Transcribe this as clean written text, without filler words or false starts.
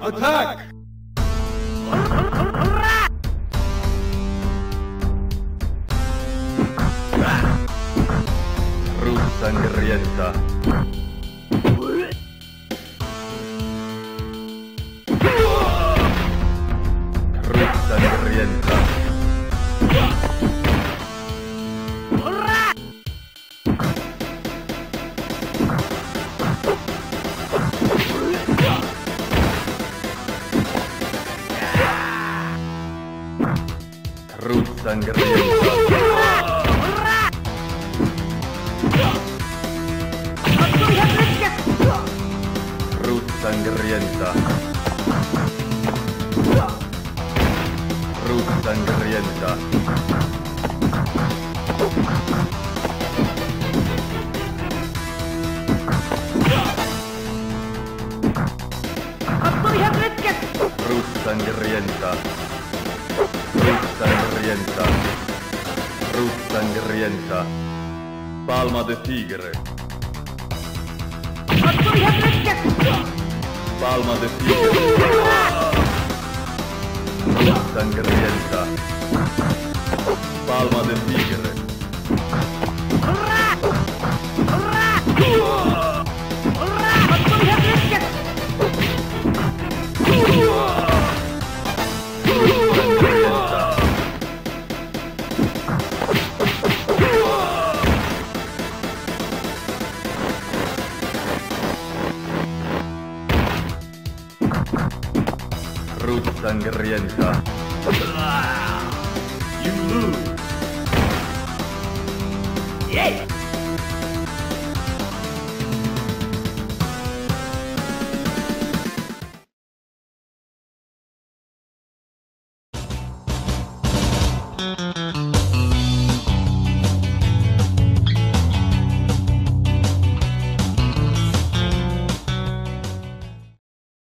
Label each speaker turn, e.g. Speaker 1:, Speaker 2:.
Speaker 1: Attack!
Speaker 2: Cruz sangrienta. Cruz sangrienta. Cruz sangrienta. Cruz sangrienta. Cruz sangrienta. Cruz sangrienta. Cruz sangrienta. Cruz sangrienta. Palma de tigre. Palma de tigre. Cruz sangrienta. Palma de tigre. Cruz sangrienta.